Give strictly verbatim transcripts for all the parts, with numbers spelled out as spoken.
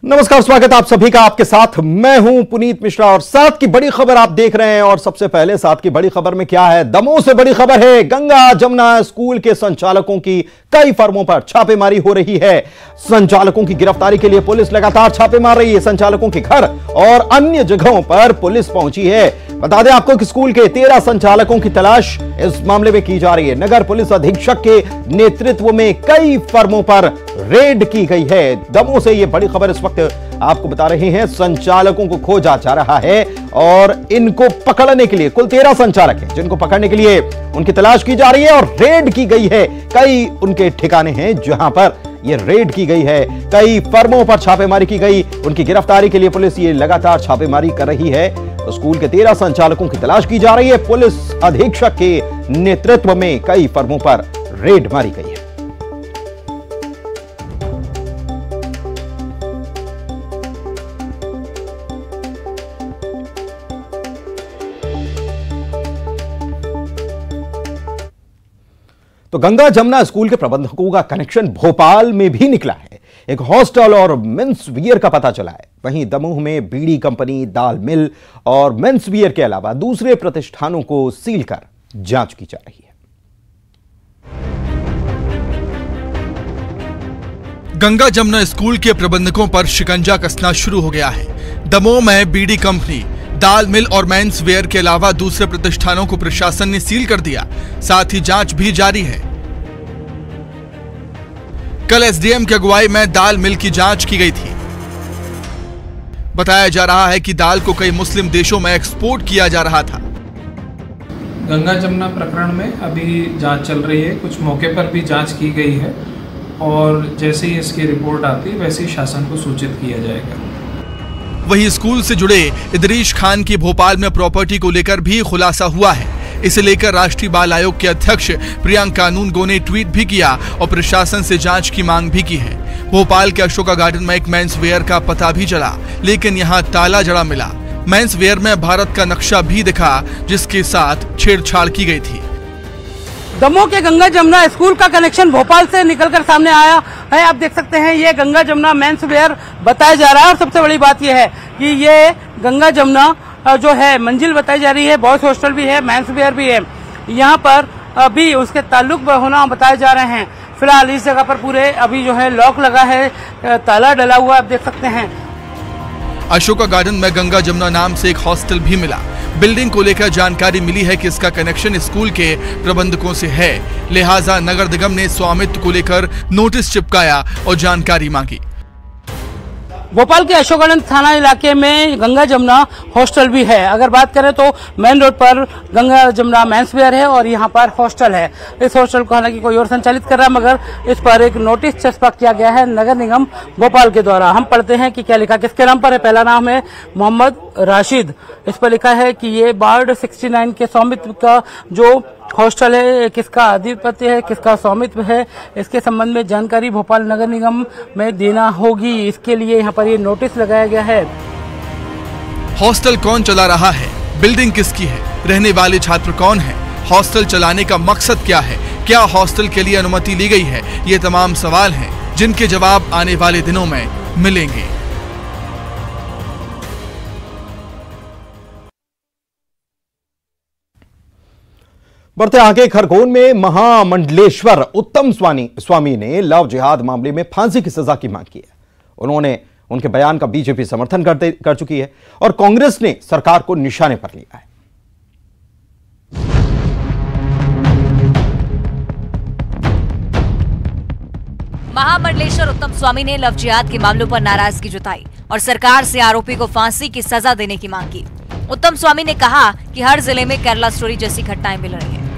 नमस्कार, स्वागत आप सभी का। आपके साथ मैं हूं पुनीत मिश्रा और साथ की बड़ी खबर आप देख रहे हैं। और सबसे पहले साथ की बड़ी खबर में क्या है, दमोह से बड़ी खबर है। गंगा जमुना स्कूल के संचालकों की कई फर्मों पर छापेमारी हो रही है। संचालकों की गिरफ्तारी के लिए पुलिस लगातार छापे मार रही है। संचालकों के घर और अन्य जगहों पर पुलिस पहुंची है। बता दें आपको कि स्कूल के तेरह संचालकों की तलाश इस मामले में की जा रही है। नगर पुलिस अधीक्षक के नेतृत्व में कई फर्मों पर रेड की गई है। दमोह से यह बड़ी खबर इस वक्त आपको बता रहे हैं। संचालकों को खोजा जा रहा है और इनको पकड़ने के लिए कुल तेरह संचालक हैं जिनको पकड़ने के लिए उनकी तलाश की जा रही है और रेड की गई है। कई उनके ठिकाने हैं जहां पर यह रेड की गई है। कई फर्मों पर छापेमारी की गई। उनकी गिरफ्तारी के लिए पुलिस ये लगातार छापेमारी कर रही है। स्कूल के तेरह संचालकों की तलाश की जा रही है। पुलिस अधीक्षक के नेतृत्व में कई फर्मों पर रेड मारी गई है। तो गंगा जमुना स्कूल के प्रबंधकों का कनेक्शन भोपाल में भी निकला है। एक हॉस्टल और मेंस वियर का पता चला है। वहीं दमोह में बीड़ी कंपनी, दाल मिल और मेंस वियर के अलावा दूसरे प्रतिष्ठानों को सील कर जांच की जा रही है। गंगा जमुना स्कूल के प्रबंधकों पर शिकंजा कसना शुरू हो गया है। दमोह में बीड़ी कंपनी, दाल मिल और मेंस वेयर के अलावा दूसरे प्रतिष्ठानों को प्रशासन ने सील कर दिया। साथ ही जांच भी जारी है। कल एसडीएम की अगुवाई में दाल मिल की जांच की गई थी। बताया जा रहा है कि दाल को कई मुस्लिम देशों में एक्सपोर्ट किया जा रहा था। गंगा जमुना प्रकरण में अभी जांच चल रही है। कुछ मौके पर भी जांच की गई है और जैसे ही इसकी रिपोर्ट आती है वैसे ही शासन को सूचित किया जाएगा। वहीं स्कूल से जुड़े इदरीश खान की भोपाल में प्रॉपर्टी को लेकर भी खुलासा हुआ है। इसे लेकर राष्ट्रीय बाल आयोग के अध्यक्ष प्रियंका कानूनगो ने ट्वीट भी किया और प्रशासन से जांच की मांग भी की है। भोपाल के अशोका गार्डन में एक मेंस वेयर का पता भी चला, लेकिन यहां ताला जड़ा मिला। मेंस वेयर में भारत का नक्शा भी दिखा जिसके साथ छेड़छाड़ की गई थी। दमोह के गंगा जमुना स्कूल का कनेक्शन भोपाल से निकलकर सामने आया है। आप देख सकते हैं ये गंगा जमुना मेंस वेयर बताया जा रहा है। और सबसे बड़ी बात यह है कि ये गंगा जमुना जो है मंजिल बताई जा रही है। बॉयज हॉस्टल भी है, मेंस वेयर भी है। यहाँ पर अभी उसके ताल्लुक होना बताए जा रहे हैं। फिलहाल इस जगह पर पूरे अभी जो है लॉक लगा है, ताला डला हुआ आप देख सकते हैं। अशोका गार्डन में गंगा जमुना नाम से एक हॉस्टल भी मिला। बिल्डिंग को लेकर जानकारी मिली है कि इसका कनेक्शन स्कूल के प्रबंधकों से है, लिहाजा नगर निगम ने स्वामित्व को लेकर नोटिस चिपकाया और जानकारी मांगी। भोपाल के अशोक गार्डन थाना इलाके में गंगा जमुना हॉस्टल भी है। अगर बात करें तो मेन रोड पर गंगा जमुना मेंस वेयर है और यहाँ पर हॉस्टल है। इस हॉस्टल को हालांकि कोई और संचालित कर रहा है, मगर इस पर एक नोटिस चस्पा किया गया है नगर निगम भोपाल के द्वारा। हम पढ़ते हैं कि क्या लिखा, किसके नाम पर है। पहला नाम है मोहम्मद राशिद। इस पर लिखा है कि ये वार्ड सिक्सटी नाइन के स्वामित्व का जो हॉस्टल है, किसका आधिपत्य है, किसका स्वामित्व है, इसके संबंध में जानकारी भोपाल नगर निगम में देना होगी। इसके लिए यहाँ पर ये नोटिस लगाया गया है। हॉस्टल कौन चला रहा है, बिल्डिंग किसकी है, रहने वाले छात्र कौन है, हॉस्टल चलाने का मकसद क्या है, क्या हॉस्टल के लिए अनुमति ली गई है, ये तमाम सवाल हैं जिनके जवाब आने वाले दिनों में मिलेंगे। बढ़ते आगे, खरगोन में महामंडलेश्वर उत्तम स्वामी स्वामी ने लव जिहाद मामले में फांसी की सजा की मांग की है। उन्होंने उनके बयान का बीजेपी समर्थन करते कर चुकी है और कांग्रेस ने सरकार को निशाने पर लिया है। महामंडलेश्वर उत्तम स्वामी ने लव जिहाद के मामलों पर नाराजगी जताई और सरकार से आरोपी को फांसी की सजा देने की मांग की। उत्तम स्वामी ने कहा कि हर जिले में केरला स्टोरी जैसी घटनाएं मिल रही हैं।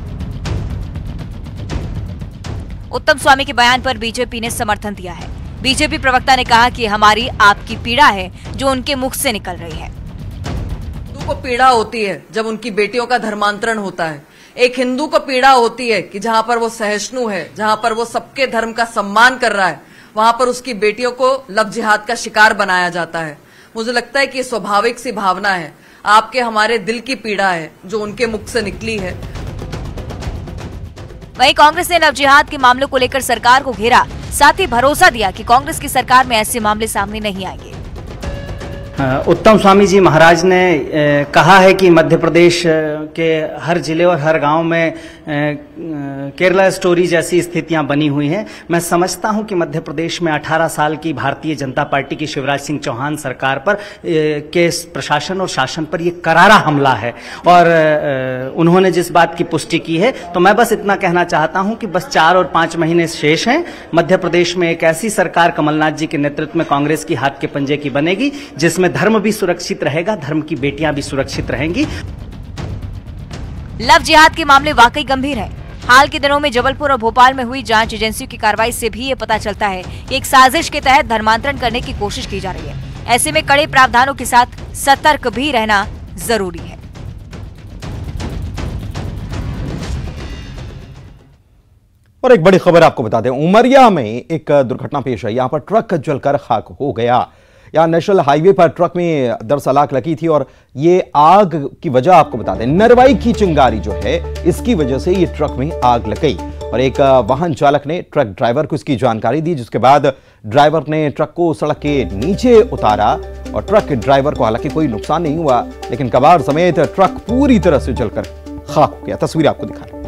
उत्तम स्वामी के बयान पर बीजेपी ने समर्थन दिया है। बीजेपी प्रवक्ता ने कहा कि हमारी आपकी पीड़ा है जो उनके मुख से निकल रही है। हिंदू को पीड़ा होती है जब उनकी बेटियों का धर्मांतरण होता है। एक हिंदू को पीड़ा होती है कि जहां पर वो सहिष्णु है, जहां पर वो सबके धर्म का सम्मान कर रहा है, वहां पर उसकी बेटियों को लव जिहाद का शिकार बनाया जाता है। मुझे लगता है कि स्वाभाविक सी भावना है, आपके हमारे दिल की पीड़ा है जो उनके मुख से निकली है। वहीं कांग्रेस ने लव जिहाद के मामलों को लेकर सरकार को घेरा साथ ही भरोसा दिया कि कांग्रेस की सरकार में ऐसे मामले सामने नहीं आएंगे। उत्तम स्वामी जी महाराज ने कहा है कि मध्य प्रदेश के हर जिले और हर गांव में केरला स्टोरी जैसी स्थितियां बनी हुई हैं। मैं समझता हूं कि मध्य प्रदेश में अठारह साल की भारतीय जनता पार्टी की शिवराज सिंह चौहान सरकार पर के प्रशासन और शासन पर ये करारा हमला है और उन्होंने जिस बात की पुष्टि की है, तो मैं बस इतना कहना चाहता हूं कि बस चार और पांच महीने शेष हैं। मध्य प्रदेश में एक ऐसी सरकार कमलनाथ जी के नेतृत्व में कांग्रेस की हाथ के पंजे की बनेगी, जिसमें धर्म भी सुरक्षित रहेगा, धर्म की बेटियां भी सुरक्षित रहेंगी। लव जिहाद के मामले वाकई गंभीर है। हाल के दिनों में जबलपुर और भोपाल में हुई जांच एजेंसियों की कार्रवाई से भी ये पता चलता है कि एक साजिश के तहत धर्मांतरण करने की कोशिश की जा रही है। ऐसे में कड़े प्रावधानों के साथ सतर्क भी रहना जरूरी है। और एक बड़ी खबर आपको बता दें, उमरिया में एक दुर्घटना पेश आई। यहां पर ट्रक जलकर खाक हो गया। यहाँ नेशनल हाईवे पर ट्रक में दरअसल आग लगी थी और ये आग की वजह आपको बता दें, नरवाई की चिंगारी जो है, इसकी वजह से ये ट्रक में आग लग गई और एक वाहन चालक ने ट्रक ड्राइवर को इसकी जानकारी दी, जिसके बाद ड्राइवर ने ट्रक को सड़क के नीचे उतारा और ट्रक के ड्राइवर को हालांकि कोई नुकसान नहीं हुआ, लेकिन कबाड़ समेत ट्रक पूरी तरह से जलकर खाक हो गया। तस्वीर आपको दिखा रहे हैं।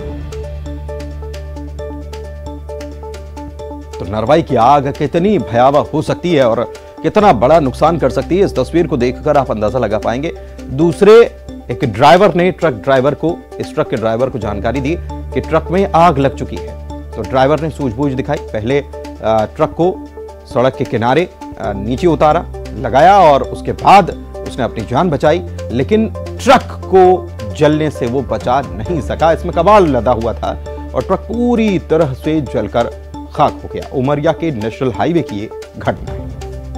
तो नरवाई की आग कितनी भयावह हो सकती है और कितना बड़ा नुकसान कर सकती है, इस तस्वीर को देखकर आप अंदाजा लगा पाएंगे। दूसरे एक ड्राइवर ने ट्रक ड्राइवर को इस ट्रक के ड्राइवर को जानकारी दी कि ट्रक में आग लग चुकी है। तो ड्राइवर ने सूझबूझ दिखाई, पहले ट्रक को सड़क के किनारे नीचे उतारा, लगाया और उसके बाद उसने अपनी जान बचाई, लेकिन ट्रक को जलने से वो बचा नहीं सका। इसमें कबाड़ लदा हुआ था और ट्रक पूरी तरह से जलकर खाक हो गया। उमरिया के नेशनल हाईवे की ये घटना है।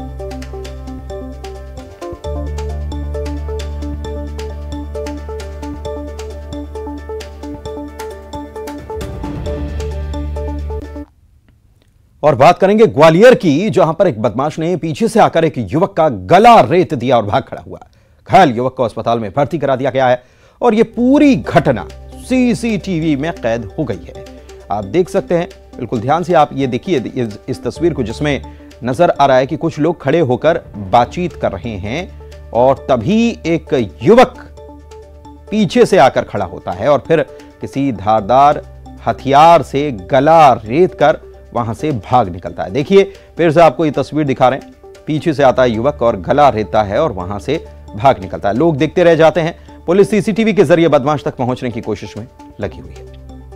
और बात करेंगे ग्वालियर की, जहां पर एक बदमाश ने पीछे से आकर एक युवक का गला रेत दिया और भाग खड़ा हुआ। घायल युवक को अस्पताल में भर्ती करा दिया गया है और यह पूरी घटना सीसीटीवी में कैद हो गई है। आप देख सकते हैं, बिल्कुल ध्यान से आप ये देखिए इस, इस तस्वीर को, जिसमें नजर आ रहा है कि कुछ लोग खड़े होकर बातचीत कर रहे हैं और तभी एक युवक पीछे से आकर खड़ा होता है और फिर किसी धारदार हथियार से गला रेत कर वहां से भाग निकलता है। देखिए फिर से आपको ये तस्वीर दिखा रहे हैं, पीछे से आता है युवक और गला रेता है और वहां से भाग निकलता है। लोग देखते रह जाते हैं। पुलिस सीसीटीवी के जरिए बदमाश तक पहुंचने की कोशिश में लगी हुई है।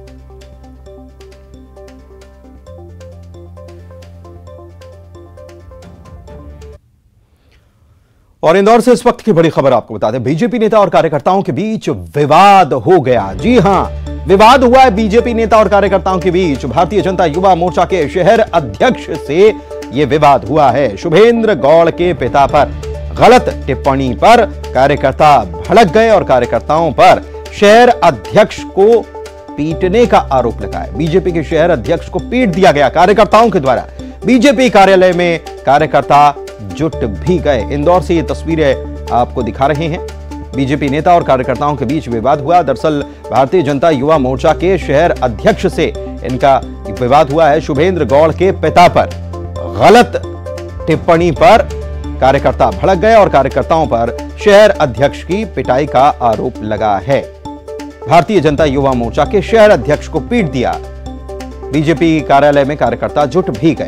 और इंदौर से इस वक्त की बड़ी खबर आपको बता दें, बीजेपी नेता और कार्यकर्ताओं के बीच विवाद हो गया। जी हां, विवाद हुआ है बीजेपी नेता और कार्यकर्ताओं के बीच। भारतीय जनता युवा मोर्चा के शहर अध्यक्ष से यह विवाद हुआ है। शुभेंद्र गौड़ के पिता पर गलत टिप्पणी पर कार्यकर्ता भड़क गए और कार्यकर्ताओं पर शहर अध्यक्ष को पीटने का आरोप लगाया। बीजेपी के शहर अध्यक्ष को पीट दिया गया कार्यकर्ताओं के द्वारा। बीजेपी कार्यालय में कार्यकर्ता जुट भी गए। इंदौर से ये तस्वीरें आपको दिखा रहे हैं। बीजेपी नेता और कार्यकर्ताओं के बीच विवाद हुआ। दरअसल भारतीय जनता युवा मोर्चा के शहर अध्यक्ष से इनका विवाद हुआ है। शुभेंद्र गौड़ के पिता पर गलत टिप्पणी पर कार्यकर्ता भड़क गए और कार्यकर्ताओं पर शहर अध्यक्ष की पिटाई का आरोप लगा है। भारतीय जनता युवा मोर्चा के शहर अध्यक्ष को पीट दिया। बीजेपी कार्यालय में कार्यकर्ता जुट भी गए।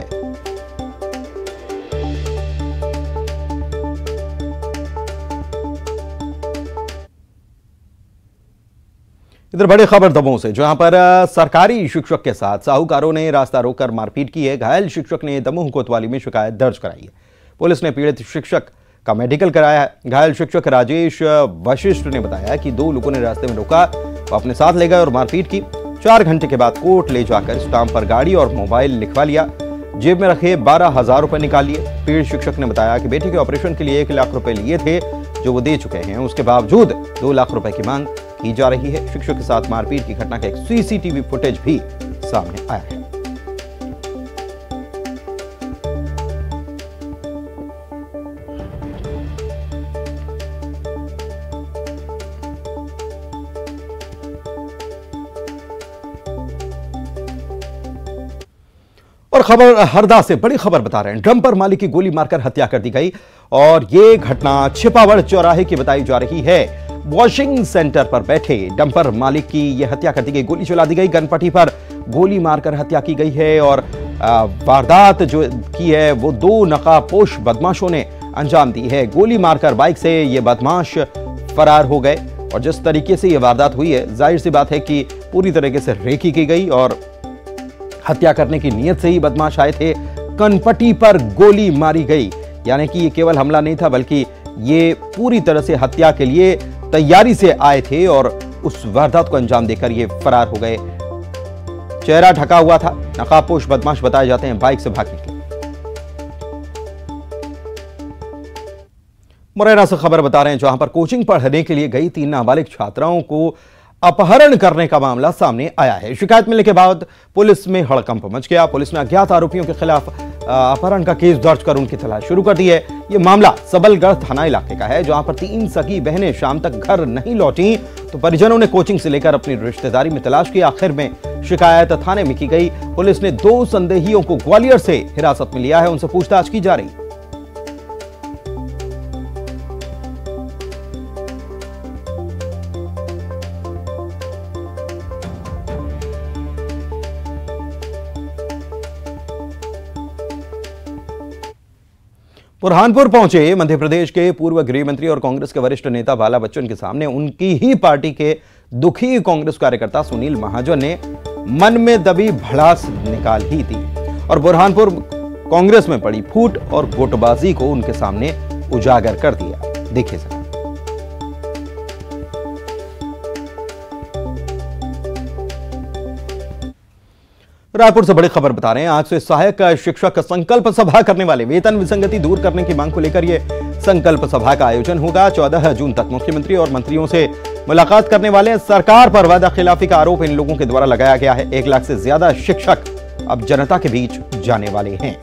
इधर बड़ी खबर दमोह से, जहां पर सरकारी शिक्षक के साथ साहूकारों ने रास्ता रोककर मारपीट की है। घायल शिक्षक ने दमोह कोतवाली में शिकायत दर्ज कराई है। पुलिस ने पीड़ित शिक्षक का मेडिकल कराया है। घायल शिक्षक राजेश वशिष्ठ ने बताया कि दो लोगों ने रास्ते में रोका, तो अपने साथ ले गए और मारपीट की। चार घंटे के बाद कोर्ट ले जाकर स्टाम्प पर गाड़ी और मोबाइल लिखवा लिया। जेब में रखे बारह हजार रुपए निकाल लिए। पीड़ित शिक्षक ने बताया कि बेटे के ऑपरेशन के लिए एक लाख रुपए लिए थे, जो वो दे चुके हैं। उसके बावजूद दो लाख रुपए की मांग की जा रही है। शिक्षक के साथ मारपीट की घटना का एक सीसीटीवी फुटेज भी सामने आया है। और खबर हरदा से बड़ी खबर बता रहे हैं। डंपर मालिक की गोली मारकर हत्या कर दी गई और यह घटना छिपावड़ चौराहे की बताई जा रही है। वॉशिंग सेंटर पर बैठे डंपर मालिक की यह हत्या कर दी गई, गोली चला दी गई। गनपट्टी पर गोली मारकर हत्या की गई है और वारदात जो की है वो दो नकाबपोश बदमाशों ने अंजाम दी है। गोली मारकर बाइक से ये बदमाश फरार हो गए और जिस तरीके से यह वारदात हुई है, जाहिर सी बात है कि पूरी तरीके से रेकी की गई और हत्या करने की नीयत से ही बदमाश आए थे। कनपट्टी पर गोली मारी गई, यानी कि ये केवल हमला नहीं था बल्कि ये पूरी तरह से हत्या के लिए तैयारी से आए थे और उस वारदात को अंजाम देकर ये फरार हो गए। चेहरा ढका हुआ था, नकाबपोश बदमाश बताए जाते हैं बाइक से भागने के लिए। मुरैना से खबर बता रहे हैं, जहां पर कोचिंग पढ़ने के लिए गई तीन नाबालिग छात्राओं को अपहरण करने का मामला सामने आया है। शिकायत मिलने के बाद पुलिस में हड़कंप मच गया। पुलिस ने अज्ञात आरोपियों के खिलाफ अपहरण का केस दर्ज कर उनकी तलाश शुरू कर दी है। यह मामला सबलगढ़ थाना इलाके का है, जहां पर तीन सगी बहनें शाम तक घर नहीं लौटी तो परिजनों ने कोचिंग से लेकर अपनी रिश्तेदारी में तलाश की। आखिर में शिकायत थाने में की गई। पुलिस ने दो संदेहियों को ग्वालियर से हिरासत में लिया है, उनसे पूछताछ की जा रही है। बुरहानपुर पहुंचे मध्य प्रदेश के पूर्व गृह मंत्री और कांग्रेस के वरिष्ठ नेता बाला बच्चन के सामने उनकी ही पार्टी के दुखी कांग्रेस कार्यकर्ता सुनील महाजन ने मन में दबी भड़ास निकाल ही दी और बुरहानपुर कांग्रेस में पड़ी फूट और गुटबाजी को उनके सामने उजागर कर दिया। देखिए सर। रायपुर से बड़ी खबर बता रहे हैं, आज से सहायक शिक्षक संकल्प सभा करने वाले वेतन विसंगति दूर करने की मांग को लेकर यह संकल्प सभा का आयोजन होगा। चौदह जून तक मुख्यमंत्री और मंत्रियों से मुलाकात करने वाले। सरकार पर वादा खिलाफी का आरोप इन लोगों के द्वारा लगाया गया है। एक लाख से ज्यादा शिक्षक अब जनता के बीच जाने वाले हैं।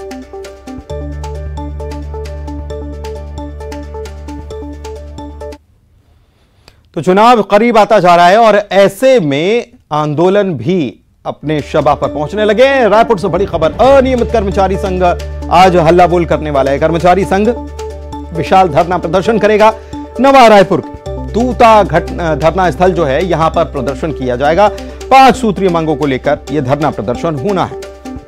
तो चुनाव करीब आता जा रहा है और ऐसे में आंदोलन भी अपने शबा पर पहुंचने लगे। रायपुर से बड़ी खबर, अनियमित कर्मचारी संघ आज हल्ला बोल करने वाला है। कर्मचारी संघ विशाल धरना प्रदर्शन करेगा। नवा रायपुर तूता धरना स्थल जो है यहां पर प्रदर्शन किया जाएगा। पांच सूत्रीय मांगों को लेकर यह धरना प्रदर्शन होना है।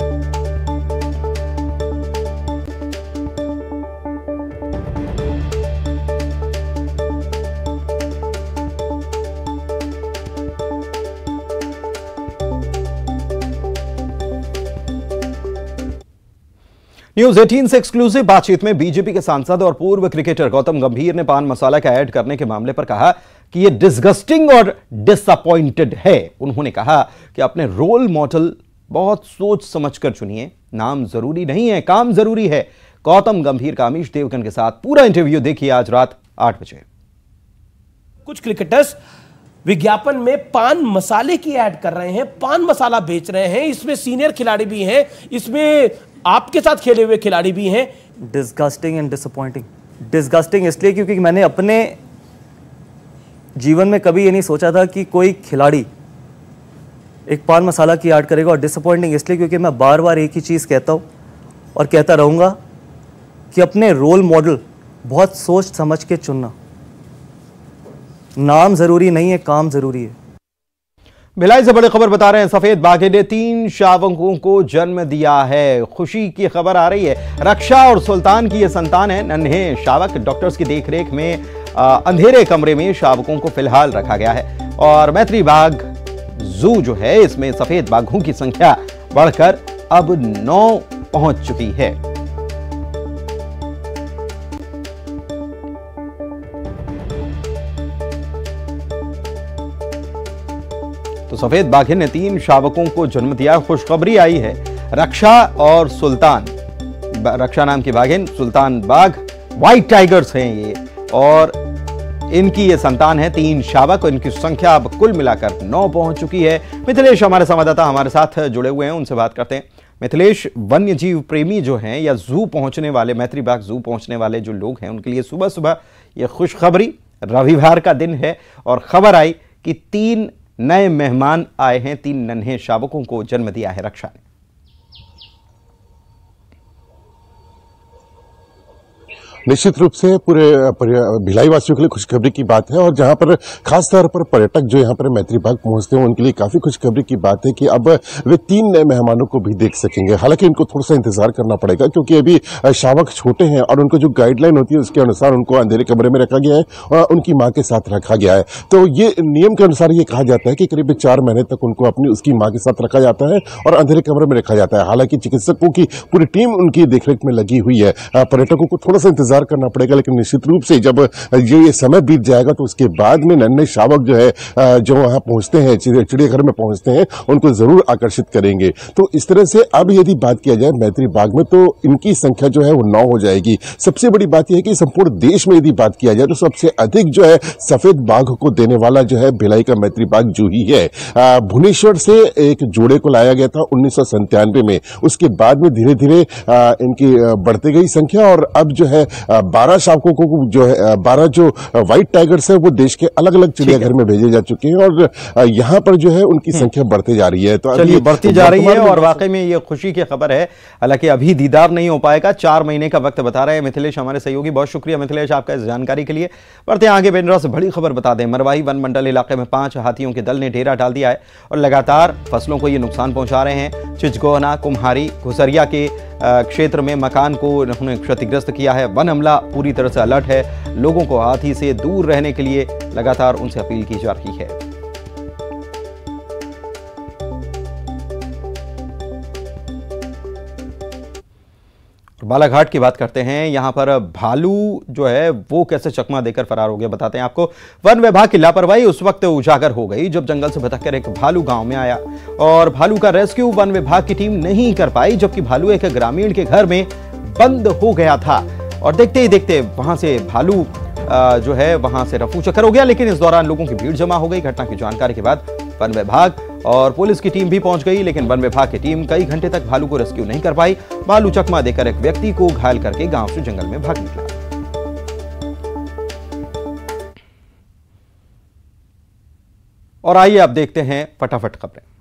न्यूज अठारह से एक्सक्लूसिव बातचीत में बीजेपी के सांसद और पूर्व क्रिकेटर गौतम गंभीर ने पान मसाला का ऐड करने के मामले पर कहा कि यह डिसगस्टिंग और डिसअपॉइंटेड है। उन्होंने कहा कि अपने रोल मॉडल बहुत सोच समझकर चुनिए, नाम जरूरी नहीं है, काम जरूरी है। गौतम गंभीर का अमीश देवगन के साथ पूरा इंटरव्यू देखिए आज रात आठ बजे। कुछ क्रिकेटर्स विज्ञापन में पान मसाले की ऐड कर रहे हैं, पान मसाला बेच रहे हैं। इसमें सीनियर खिलाड़ी भी हैं, इसमें आपके साथ खेले हुए खिलाड़ी भी हैं। Disgusting and disappointing. डिस्गस्टिंग इसलिए क्योंकि मैंने अपने जीवन में कभी ये नहीं सोचा था कि कोई खिलाड़ी एक पान मसाला की ऐड करेगा। और डिसअपॉइंटिंग इसलिए क्योंकि मैं बार बार एक ही चीज़ कहता हूँ और कहता रहूँगा कि अपने रोल मॉडल बहुत सोच समझ के चुनना। नाम ज़रूरी नहीं है, काम ज़रूरी है। भिलाई से बड़ी खबर बता रहे हैं, सफेद बाघे ने तीन शावकों को जन्म दिया है। खुशी की खबर आ रही है। रक्षा और सुल्तान की यह संतान है। नन्हे शावक डॉक्टर्स की देखरेख में आ, अंधेरे कमरे में शावकों को फिलहाल रखा गया है। और मैत्री बाघ जू जो है इसमें सफेद बाघों की संख्या बढ़कर अब नौ पहुंच चुकी है। तो सफेद बाघिन ने तीन शावकों को जन्म दिया। खुशखबरी आई है, रक्षा और सुल्तान, रक्षा नाम की बाघिन, सुल्तान बाघ व्हाइट टाइगर्स हैं ये, और इनकी ये संतान है तीन शावक। इनकी संख्या अब कुल मिलाकर नौ पहुंच चुकी है। मिथिलेश हमारे संवाददाता हमारे साथ जुड़े हुए हैं, उनसे बात करते हैं। मिथिलेश, वन्य जीव प्रेमी जो हैं या जू पहुंचने वाले, मैत्री बाघ जू पहुंचने वाले जो लोग हैं उनके लिए सुबह सुबह ये खुशखबरी, रविवार का दिन है और खबर आई कि तीन नए मेहमान आए हैं, तीन नन्हे शावकों को जन्म दिया है रक्षा ने। निश्चित रूप से पूरे भिलाई वासियों के लिए खुशखबरी की बात है और जहां पर खासतौर पर पर्यटक जो यहाँ पर मैत्री बाग पहुंचते हैं उनके लिए काफी खुशखबरी की बात है कि अब वे तीन नए मेहमानों को भी देख सकेंगे। हालांकि इनको थोड़ा सा इंतजार करना पड़ेगा क्योंकि अभी शावक छोटे हैं और उनको जो गाइडलाइन होती है उसके अनुसार उनको अंधेरे कमरे में रखा गया है और उनकी मां के साथ रखा गया है। तो ये नियम के अनुसार ये कहा जाता है कि करीब चार महीने तक उनको अपनी उसकी मां के साथ रखा जाता है और अंधेरे कमरे में रखा जाता है। हालांकि चिकित्सकों की पूरी टीम उनकी देखरेख में लगी हुई है। पर्यटकों को थोड़ा सा इंतजार करना पड़ेगा, लेकिन निश्चित रूप से जब ये समय बीत जाएगा तो उसके बाद में नन्हे शावक जो है जो वहां पहुंचते हैं, चिड़ियाघर में पहुंचते हैं, उनको जरूर आकर्षित करेंगे। तो इस तरह से अब यदि बात किया जाए मैत्री बाग में तो इनकी संख्या जो है वो नौ हो जाएगी। सबसे बड़ी बात यह है कि संपूर्ण देश में यदि बात किया जाए तो सबसे अधिक जो है सफेद बाघ को देने वाला जो है भिलाई का मैत्री बाग जूही है। भुवनेश्वर से एक जोड़े को लाया गया था उन्नीस सौ संतानवे में, उसके बाद में धीरे धीरे इनकी बढ़ती गई संख्या और अब जो है बारह शावकों को जो है बारह जो व्हाइट टाइगर्स है वो देश के अलग अलग चिड़ियाघर में भेजे जा चुके हैं और यहाँ पर जो है उनकी संख्या बढ़ती जा रही है। तो चलिए बढ़ती जा रही है और वाकई में ये खुशी की खबर है। हालांकि अभी दीदार नहीं हो पाएगा, चार महीने का वक्त बता रहे हैं मिथिलेश हमारे सहयोगी। बहुत शुक्रिया मिथिलेश आपका इस जानकारी के लिए। बढ़ते हैं आगे, बेंड्रा से बड़ी खबर बता दें। मरवाही वन मंडल इलाके में पांच हाथियों के दल ने डेरा डाल दिया है और लगातार फसलों को ये नुकसान पहुंचा रहे हैं। चिचगोहना, कुम्हारी, घुसरिया के क्षेत्र में मकान को उन्होंने क्षतिग्रस्त किया है। वन अमला पूरी तरह से अलर्ट है। लोगों को हाथी से दूर रहने के लिए लगातार उनसे अपील की जा रही है। बालाघाट की बात करते हैं। यहां पर भालू जो है वो कैसे चकमा देकर फरार हो गया बताते हैं आपको। वन विभाग की लापरवाही उस वक्त उजागर हो गई जब जंगल से भटककर एक भालू गांव में आया और भालू का रेस्क्यू वन विभाग की टीम नहीं कर पाई, जबकि भालू एक ग्रामीण के घर में बंद हो गया था और देखते ही देखते वहां से भालू जो है वहां से रफू चक्कर हो गया। लेकिन इस दौरान लोगों की भीड़ जमा हो गई। घटना की जानकारी के बाद वन विभाग और पुलिस की टीम भी पहुंच गई, लेकिन वन विभाग की टीम कई घंटे तक भालू को रेस्क्यू नहीं कर पाई। भालू चकमा देकर एक व्यक्ति को घायल करके गांव से जंगल में भाग निकला। और आइए अब देखते हैं फटाफट खबरें।